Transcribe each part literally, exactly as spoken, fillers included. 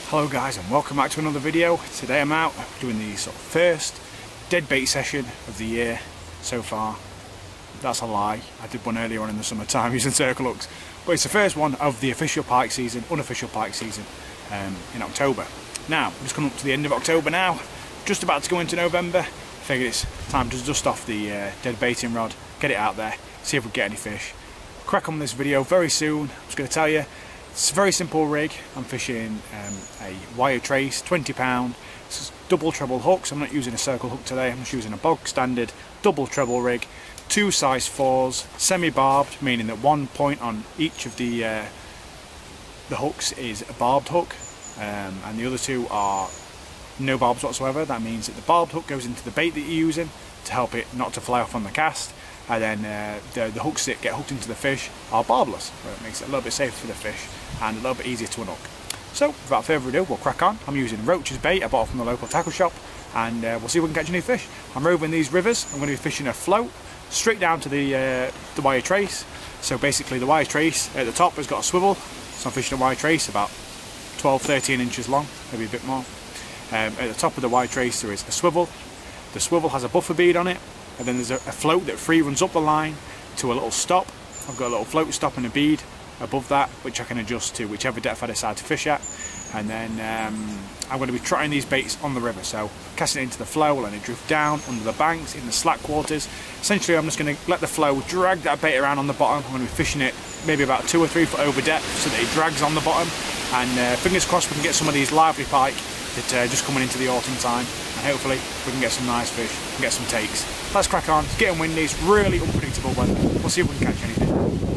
Hello guys, and welcome back to another video. Today I'm out doing the sort of first dead bait session of the year so far. That's a lie, I did one earlier on in the summertime using circle hooks, but it's the first one of the official pike season, unofficial pike season um, in October. Now, I'm just coming up to the end of October now, just about to go into November. I figured it's time to dust off the uh, dead baiting rod, get it out there, see if we get any fish. Crack on with this video very soon. I'm just going to tell you, it's a very simple rig. I'm fishing um, a wire trace, twenty pound. It's double treble hooks. I'm not using a circle hook today. I'm just using a bog standard double treble rig. Two size fours, semi-barbed, meaning that one point on each of the uh, the hooks is a barbed hook, um, and the other two are no barbs whatsoever. That means that the barbed hook goes into the bait that you're using to help it not to fly off on the cast, and then uh, the, the hooks that get hooked into the fish are barbless, so it makes it a little bit safer for the fish and a little bit easier to unhook. So without further ado, we'll crack on. I'm using roach's bait I bought from the local tackle shop, and uh, we'll see if we can catch any fish. I'm roving these rivers. I'm going to be fishing a float straight down to the, uh, the wire trace. So basically the wire trace at the top has got a swivel, so I'm fishing a wire trace about twelve thirteen inches long, maybe a bit more. Um, at the top of the wire trace there is a swivel. The swivel has a buffer bead on it, and then there's a, a float that free runs up the line to a little stop. I've got a little float stop and a bead above that, which I can adjust to whichever depth I decide to fish at. And then um, I'm going to be trying these baits on the river, so casting it into the flow, letting it drift down under the banks in the slack waters. Essentially I'm just going to let the flow drag that bait around on the bottom. I'm going to be fishing it maybe about two or three foot over depth so that it drags on the bottom, and uh, fingers crossed we can get some of these lively pike that uh, just coming into the autumn time, and hopefully we can get some nice fish and get some takes. Let's crack on. It's getting windy, it's really unpredictable weather. We'll see if we can catch anything.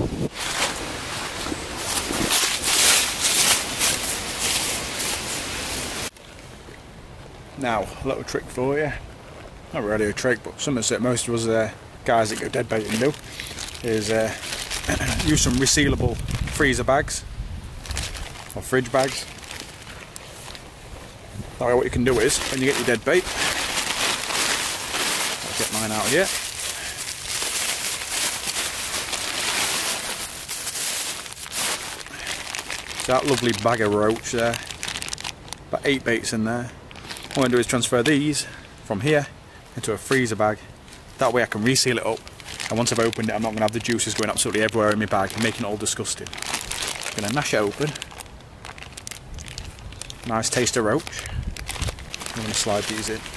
Now, a little trick for you. Not really a trick, but something that most of us uh, guys that go dead baiting do is uh, use some resealable freezer bags or fridge bags. That way what you can do is, when you get your dead bait, I'll get mine out here. That lovely bag of roach there, about eight baits in there. What I'm going to do is transfer these from here into a freezer bag. That way I can reseal it up, and once I've opened it I'm not going to have the juices going absolutely everywhere in my bag and making it all disgusting. I'm going to mash it open. Nice taste of roach. I'm going to slide these in.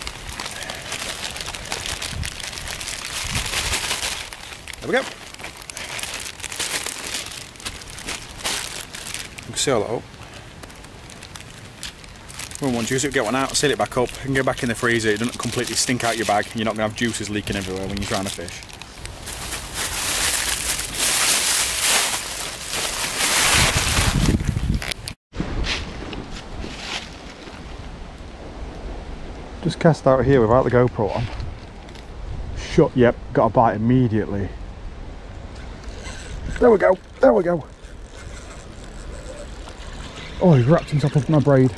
There we go. You can seal it up. When one juice it, get one out, seal it back up, and go back in the freezer. It doesn't completely stink out your bag, and you're not going to have juices leaking everywhere when you're trying to fish. Just cast out here without the GoPro on. Shut, yep, got a bite immediately. There we go, there we go. Oh, he's wrapped himself up in my braid.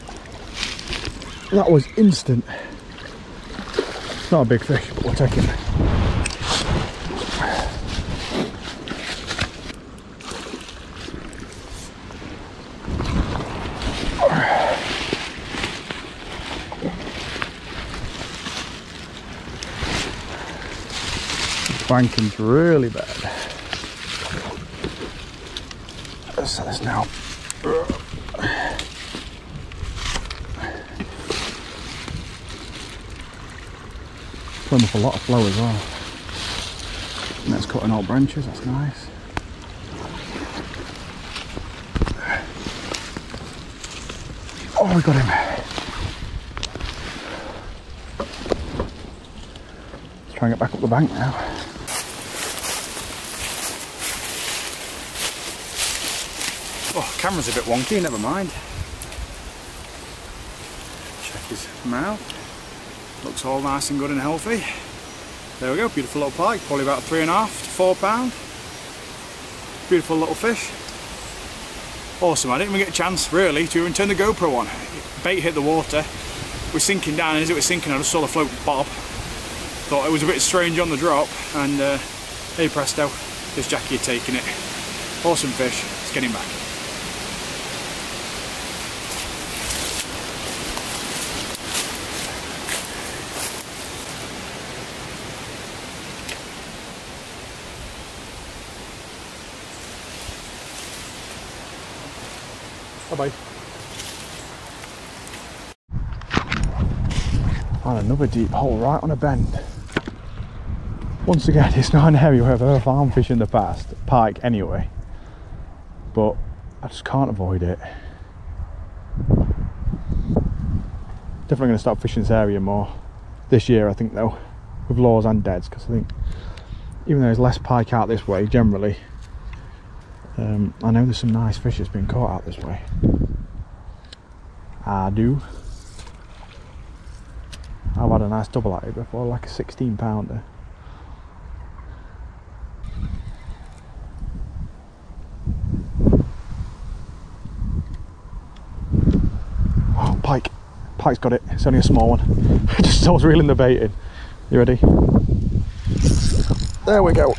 That was instant. It's not a big fish, but we'll take it. The banking's really bad. Let's set this now. Pulling up a lot of flow as well. And that's cutting all branches, that's nice. Oh, we got him. Let's try and get back up the bank now. Oh, camera's a bit wonky, never mind. Check his mouth. Looks all nice and good and healthy. There we go, beautiful little pike, probably about three and a half to four pound. Beautiful little fish. Awesome, I didn't even get a chance really to even turn the GoPro on. Bait hit the water, we're sinking down, and as it was sinking I just saw the float bob. Thought it was a bit strange on the drop, and uh, hey presto, there's Jackie taking it. Awesome fish, let's get him back. Bye bye. And another deep hole right on a bend. Once again, it's not an area where I've ever farm fished in the past, pike anyway, but I just can't avoid it. Definitely going to start fishing this area more this year, I think, though, with lures and deads, because I think even though there's less pike out this way generally, um, I know there's some nice fish that's been caught out this way. I do. I've had a nice double at it before, like a sixteen pounder. Oh, pike. Pike's got it. It's only a small one. Just starts reeling the bait in. You ready? There we go.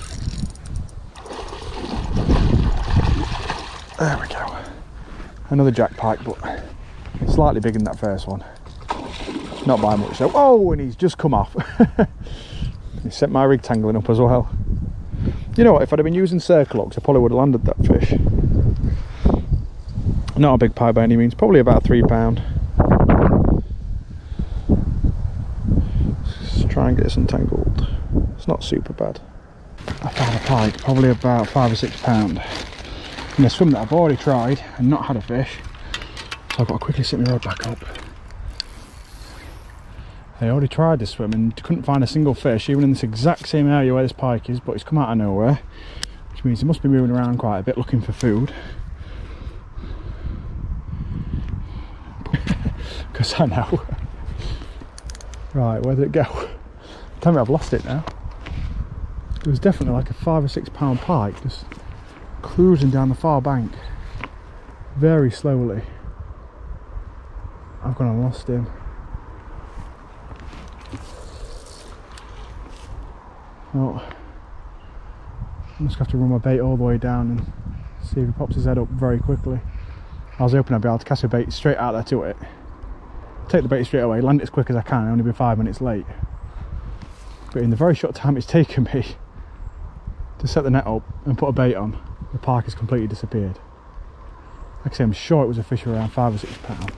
There we go. Another jack pike, but slightly bigger than that first one. Not by much though. Oh, and he's just come off. He set my rig tangling up as well. You know what, if I'd have been using circle hooks, I probably would have landed that fish. Not a big pike by any means, probably about three pound. Let's try and get this untangled. It's not super bad. I found a pike, probably about five or six pound. In a swim that I've already tried and not had a fish. So I've got to quickly set my rod back up. I already tried this swim and couldn't find a single fish, even in this exact same area where this pike is, but it's come out of nowhere, which means he must be moving around quite a bit looking for food. Because I know. Right, where did it go? Tell me I've lost it now. It was definitely like a five or six pound pike, just cruising down the far bank, very slowly. I've gone and lost him. Oh, I'm just going to have to run my bait all the way down and see if he pops his head up very quickly. I was hoping I'd be able to cast a bait straight out there to it, take the bait straight away, land it as quick as I can, only be five minutes late. But in the very short time it's taken me to set the net up and put a bait on, the pike has completely disappeared. Like I say, I'm sure it was a fish around five or six pound.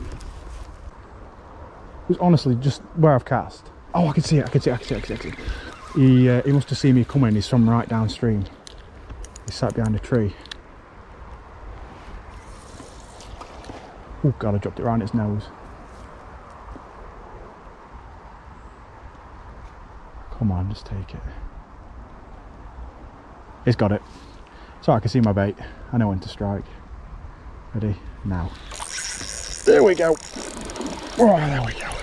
It was honestly just where I've cast. Oh, I can see it, I can see it, I can see it, I can see it. He, uh, he must have seen me coming, he's from right downstream. He sat behind a tree. Oh god, I dropped it around its nose. Come on, just take it. He's got it. So I can see my bait. I know when to strike. Ready? Now. There we go. Oh, there we go.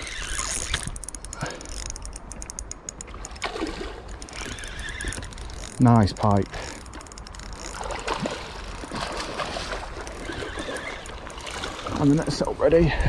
Nice pike. And the net's set up ready. I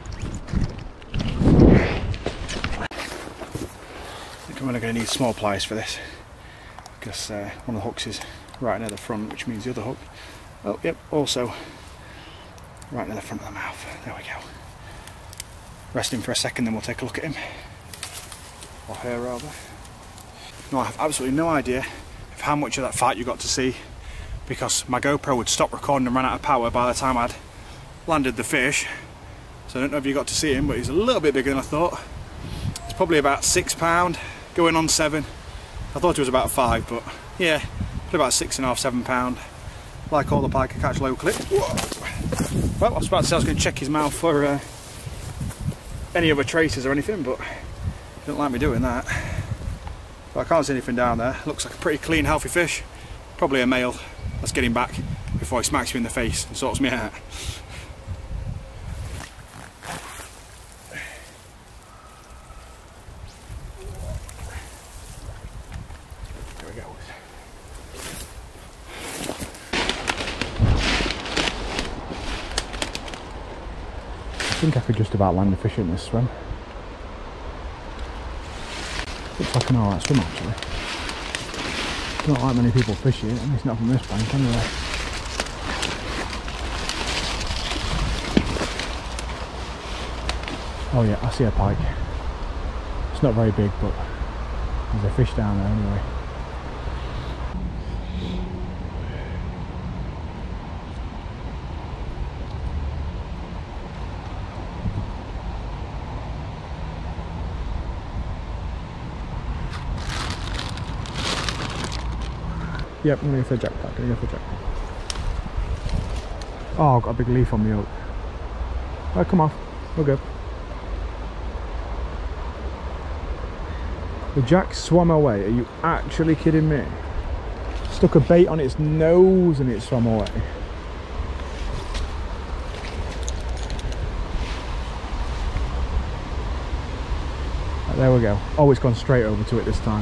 think I'm only going to need small pliers for this, because uh, one of the hooks is right near the front, which means the other hook, oh yep, also right near the front of the mouth. There we go. Rest him for a second, then we'll take a look at him, or her rather. No, I have absolutely no idea of how much of that fight you got to see, because my GoPro would stop recording and ran out of power by the time I'd landed the fish. So I don't know if you got to see him, but he's a little bit bigger than I thought. It's probably about six pound, going on seven. I thought it was about five, but yeah, probably about six and a half, seven pound. Like all the pike I catch locally. Whoa. Well, I was about to say I was going to check his mouth for uh, any other traces or anything, but he didn't like me doing that. But I can't see anything down there. Looks like a pretty clean, healthy fish. Probably a male. Let's get him back before he smacks me in the face and sorts me out. There we go. I think I could just about land the fish in this swim. Looks like an alright swim actually. Not like many people fish it, at least not from this bank anyway. Oh yeah, I see a pike. It's not very big, but there's a fish down there anyway. Yep, I'm going for the jack pack. I'm going for the jack. Oh, I've got a big leaf on the oak. Oh, come off. We're good. The jack swam away. Are you actually kidding me? Stuck a bait on its nose and it swam away. Right, there we go. Oh, it's gone straight over to it this time.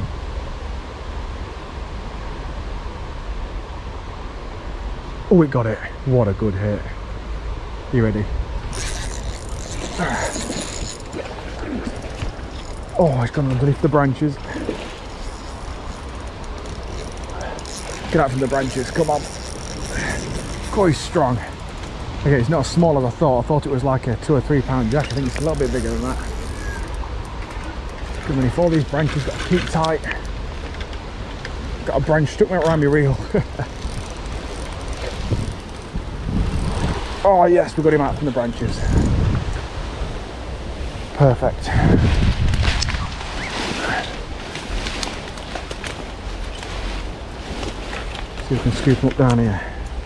Oh, it got it. What a good hit. You ready? Oh, it's gone underneath the branches. Get out from the branches, come on. Oh, he's strong. Okay, it's not as small as I thought. I thought it was like a two or three pound jack. I think it's a little bit bigger than that. Good underneath all these branches, got to keep tight. Got a branch stuck around my reel. Oh yes, we got him out from the branches. Perfect. See if we can scoop him up down here.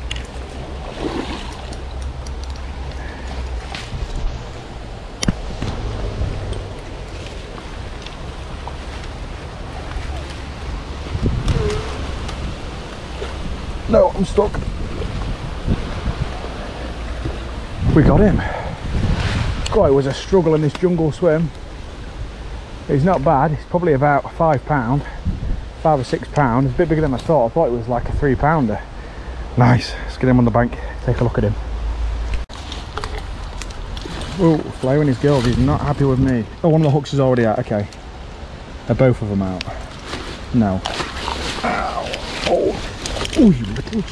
No, I'm stuck. We got him. God, it was a struggle in this jungle swim. He's not bad. He's probably about five pound, five or six pound. It's a bit bigger than I thought. I thought it was like a three pounder. Nice. Let's get him on the bank. Take a look at him. Oh, flaring his gills. He's not happy with me. Oh, one of the hooks is already out. Okay. Are both of them out? No. Ow. Oh. Oh, you little.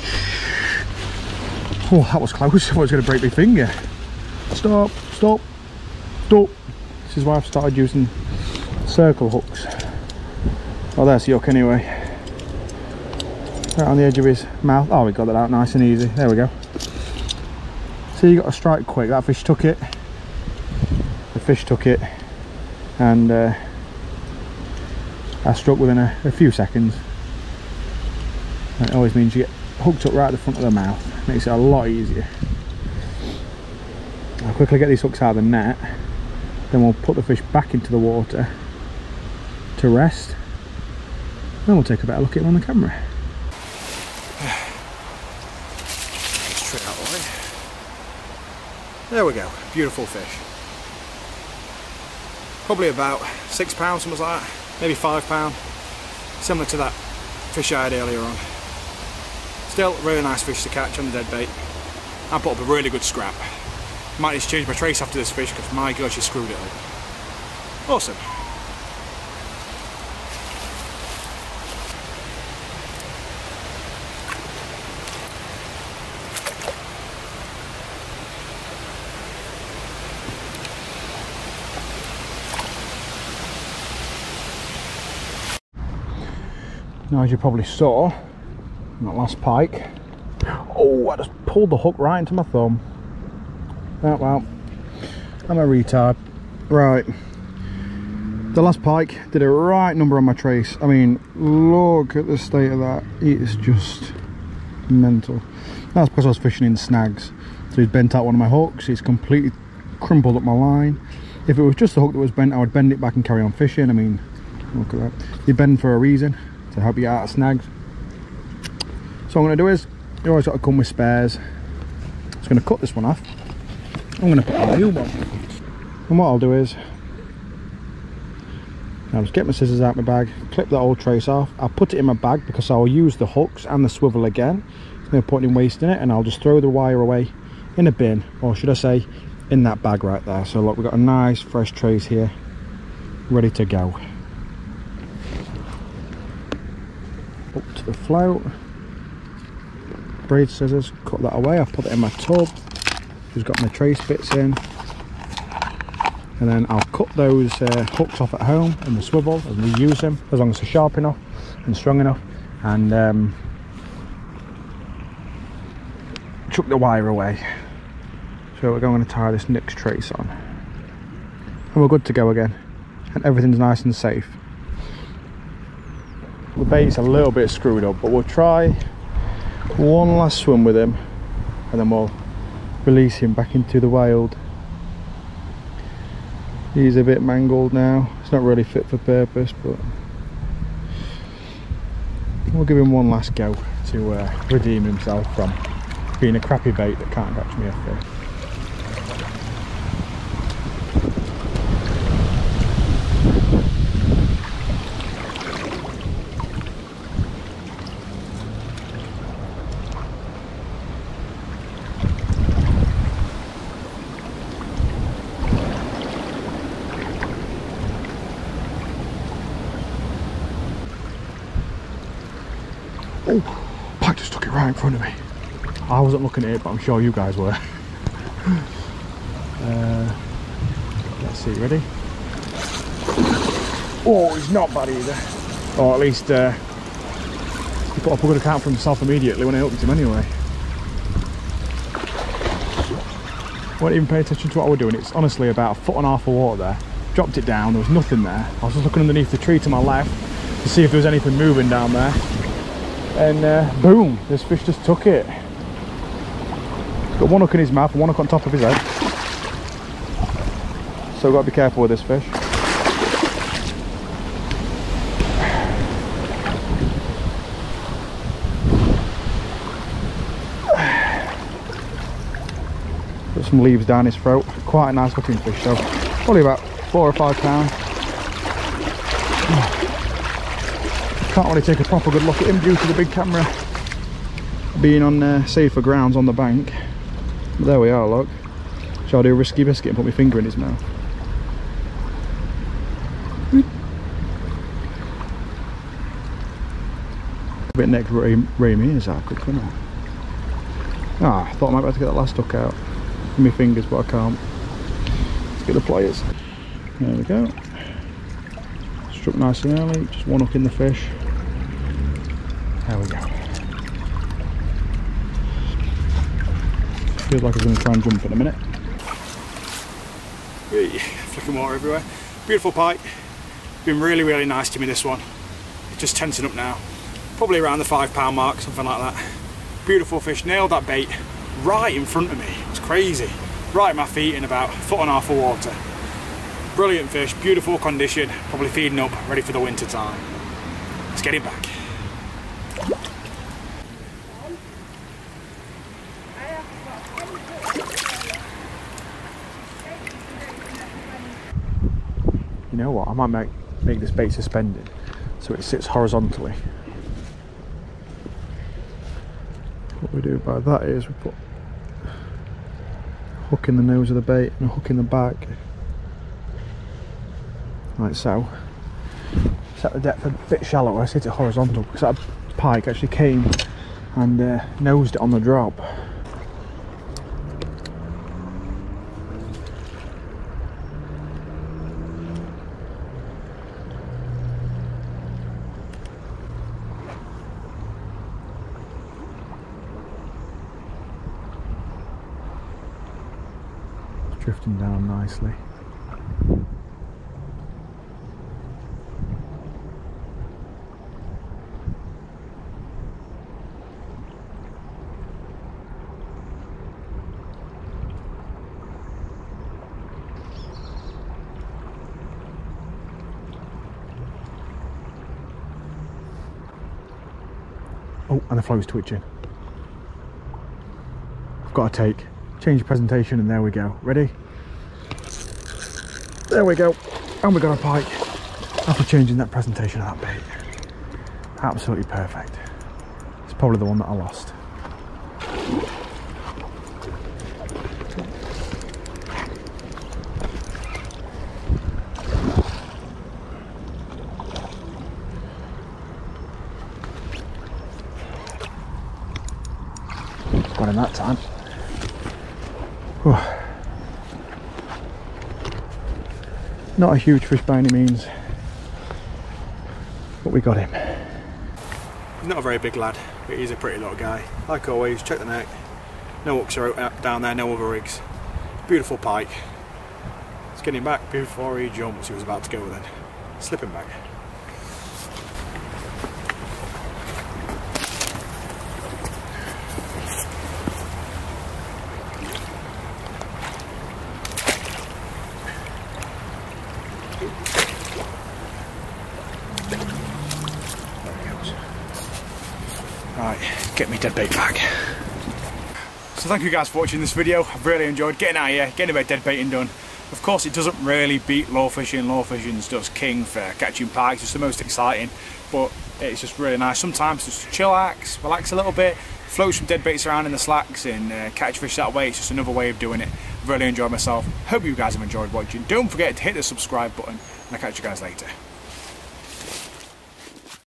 Oh, that was close. I thought I was going to break my finger. Stop, stop, stop. This is why I've started using circle hooks. Oh, there's the hook anyway. Right on the edge of his mouth. Oh, we got that out nice and easy. There we go. So you got to strike quick. That fish took it. The fish took it. And uh, I struck within a, a few seconds. It always means you get hooked up right at the front of the mouth. Makes it a lot easier. I'll quickly get these hooks out of the net, then we'll put the fish back into the water to rest, then we'll take a better look at him on the camera. Straight out the way. There we go, beautiful fish. Probably about six pounds, something like that, maybe five pound, similar to that fish I had earlier on. Still, really nice fish to catch on the dead bait. I put up a really good scrap. Might just change my trace after this fish because my gosh, you screwed it up. Awesome. Now, as you probably saw, that last pike. Oh, I just pulled the hook right into my thumb. Oh well, I'm a retard. Right, the last pike did a right number on my trace. I mean, look at the state of that. It is just mental. That's because I was fishing in snags. So he's bent out one of my hooks. He's completely crumpled up my line. If it was just the hook that was bent, I would bend it back and carry on fishing. I mean, look at that. You bend for a reason, to help you get out of snags. So what I'm going to do is, you always got to come with spares. I'm just going to cut this one off. I'm going to put a new one. And what I'll do is, I'll just get my scissors out of my bag, clip that old trace off. I'll put it in my bag because I'll use the hooks and the swivel again. There's no point in wasting it, and I'll just throw the wire away in a bin, or should I say, in that bag right there. So look, we've got a nice fresh trace here, ready to go. Up to the float. Braid scissors, cut that away. I've put it in my tub. Just got my trace bits in, and then I'll cut those uh, hooks off at home and the swivel and reuse them as long as they're sharp enough and strong enough, and um, chuck the wire away. So we're going to tie this next trace on, and we're good to go again, and everything's nice and safe. the bait's a little bit screwed up, but we'll try one last swim with him and then we'll release him back into the wild. He's a bit mangled now, it's not really fit for purpose, but we'll give him one last go to uh, redeem himself from being a crappy bait that can't catch me a fish. Oh, Pike just took it right in front of me. I wasn't looking at it, but I'm sure you guys were. uh, let's see, ready? Oh, he's not bad either. Or at least uh, he put up a good account for himself immediately when I opened him anyway. I won't even pay attention to what we're doing. It's honestly about a foot and a half of water there. Dropped it down, there was nothing there. I was just looking underneath the tree to my left to see if there was anything moving down there. And uh, boom, this fish just took it. Got one hook in his mouth and one hook on top of his head. So I've got to be careful with this fish. Got some leaves down his throat. Quite a nice looking fish, so probably about four or five pounds. Can't really take a proper good look at him due to the big camera being on uh, safer grounds on the bank. But there we are, look. Shall I do a risky biscuit and put my finger in his mouth? A bit next ray, ray me is that good, couldn't I? Ah, I thought I might be able to get that last hook out with my fingers, but I can't. Let's get the pliers. There we go. Struck nice and early, just one hook in the fish. There we go. Feels like I'm going to try and jump in a minute. Hey, flicking water everywhere. Beautiful pike. Been really, really nice to me, this one. It's just tensing up now. Probably around the five pound mark, something like that. Beautiful fish, nailed that bait right in front of me. It's crazy. Right at my feet in about a foot and a half of water. Brilliant fish, beautiful condition, probably feeding up, ready for the winter time. Let's get him back. You know what, I might make, make this bait suspended so it sits horizontally. What we do by that is we put a hook in the nose of the bait and a hook in the back. Like so. Set the depth a bit shallower, set it horizontal, because that pike actually came and uh, nosed it on the drop. It's drifting down nicely. Oh, and the flow's twitching. I've got to take, change the presentation, and there we go. Ready? There we go. And we got a pike. After changing that presentation of that bait. Absolutely perfect. It's probably the one that I lost. Got him that time. Whew. Not a huge fish by any means, but we got him. He's not a very big lad, but he's a pretty little guy. Like always, check the neck. No hooks are out down there, no other rigs. Beautiful pike. Let's get him back before he jumps. He was about to go then. Slip him back. get me dead bait back. So thank you guys for watching this video. I've really enjoyed getting out here, getting a bit of dead baiting done. Of course it doesn't really beat low fishing. Low fishing's just king for catching pikes, it's the most exciting, but it's just really nice. Sometimes just chillax, relax a little bit, float some dead baits around in the slacks and uh, catch fish that way. It's just another way of doing it. I've really enjoyed myself. Hope you guys have enjoyed watching. Don't forget to hit the subscribe button and I'll catch you guys later.